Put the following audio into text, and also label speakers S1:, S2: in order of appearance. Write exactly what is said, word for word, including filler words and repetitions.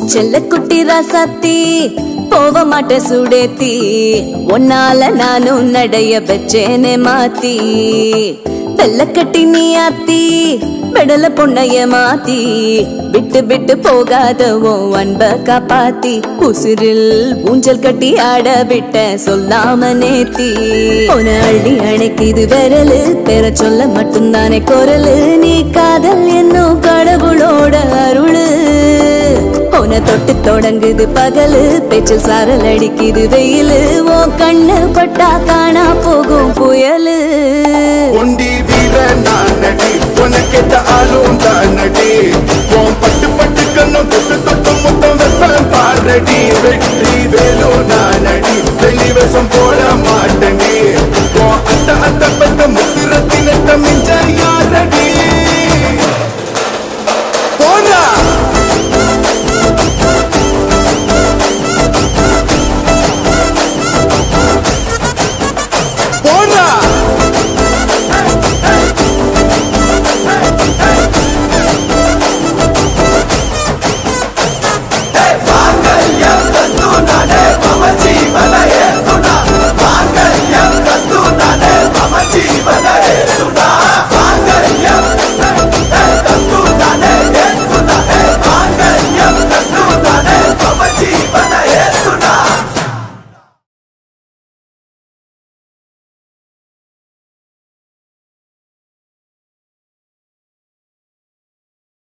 S1: செல்ல குட்டி ராசாத்தி போவ மாட்ட சுடேத்தி ஒன்னால நானும் நடைய பெச்சேனே மாத்தி வெள்ள கட்டி நீ ஆத்தி பெடல பொண்ணைய மாத்தி விட்டு விட்டு போகாதவோ அன்ப காப்பாத்தி உசிரில் ஊஞ்சல் கட்டி ஆட விட்ட சொல்லாம நேத்தி உன அள்ளி அணைக்குது விரலு பெற சொல்ல மட்டும்தானே குரலு நீ காதல் என்னும் கடவுளோட அருளு உன தொட்டு தொடங்குது பகலு பேச்சில் சாரல் அடிக்குது வெயிலு ஓ கண்ணு பட்டா காணா போகும் புயலு
S2: ஒண்டி வீர நானடி உனக்கேத்த ஆளும் தானடி உன் பட்டு பட்டு கண்ணும் தொட்டு தொட்டு முத்தம் வெப்பம் பாரடி வெற்றி வேலோ நானடி வெளிவசம் போட மாட்டேன் உன் அத்த அத்த பத்த முத்திரத்தின தமிழ்